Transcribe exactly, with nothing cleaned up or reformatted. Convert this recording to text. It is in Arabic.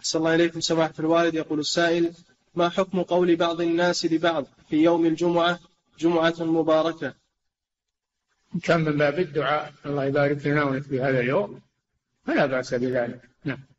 أحسن الله إليكم سماحة الوالد. يقول السائل: ما حكم قول بعض الناس لبعض في يوم الجمعة جمعة مباركة؟ كان من باب الدعاء الله يبارك لنا ونك في هذا اليوم فلا بأس بذلك. نعم.